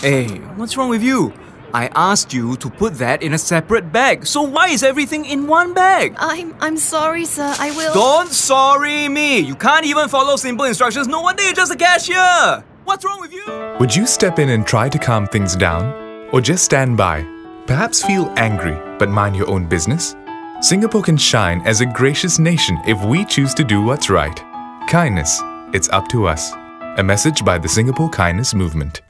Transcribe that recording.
Hey, what's wrong with you? I asked you to put that in a separate bag, so why is everything in one bag? I'm sorry, sir. I will... Don't sorry me! You can't even follow simple instructions. No wonder you're just a cashier! What's wrong with you? Would you step in and try to calm things down? Or just stand by? Perhaps feel angry, but mind your own business? Singapore can shine as a gracious nation if we choose to do what's right. Kindness, it's up to us. A message by the Singapore Kindness Movement.